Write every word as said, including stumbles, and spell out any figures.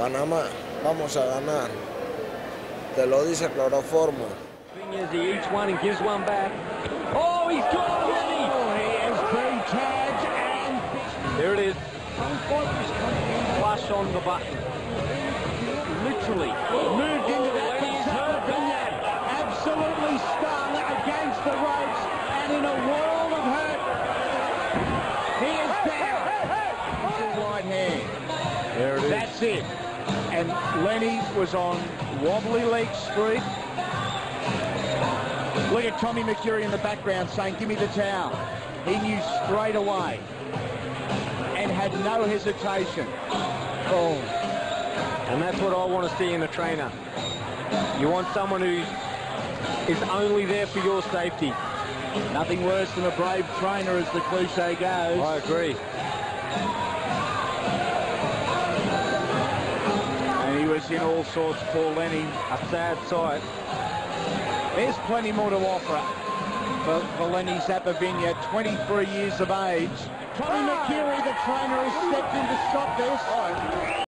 Panamá, vamos a ganar. Te lo dice cloroformo. He eats one and gives one back. Oh, he's got it, Lenny! Oh, he has been tagged and... There it is. Flush on the button. Literally. Moved into that Zappavigna. Absolutely stung against the ropes and in a world of hurt. He is down. Right hand. There it is. That's it. And Lenny was on wobbly leg street. Look at Tommy McCurry in the background saying, give me the towel. He knew straight away and had no hesitation. Oh. And that's what I want to see in a trainer. You want someone who is only there for your safety. Nothing worse than a brave trainer, as the cliche goes. I agree. And he was in all sorts, poor Lenny. A sad sight. There's plenty more to offer for, for Lenny Zappavigna, twenty-three years of age. Tommy McCurry, the trainer, has stepped in to stop this.